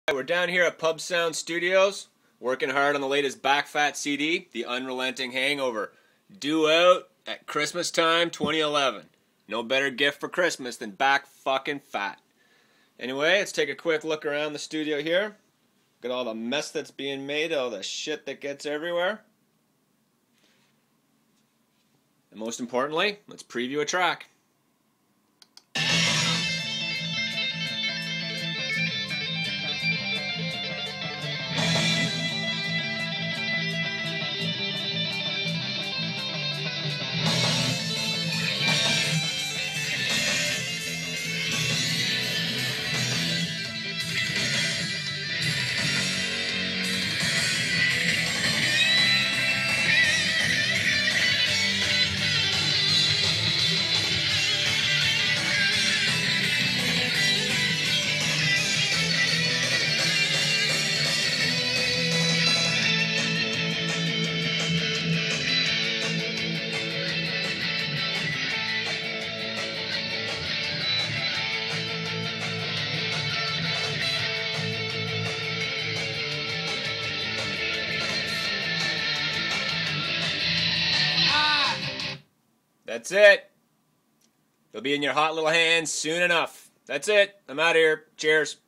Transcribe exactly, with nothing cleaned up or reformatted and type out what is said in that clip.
We're down here at Pub Sound Studios, working hard on the latest Backfat C D, The Unrelenting Hangover. Due out at Christmas time twenty eleven. No better gift for Christmas than back fucking fat. Anyway, let's take a quick look around the studio here. Look at all the mess that's being made, all the shit that gets everywhere. And most importantly, let's preview a track. That's it. They'll be in your hot little hands soon enough. That's it. I'm out of here. Cheers.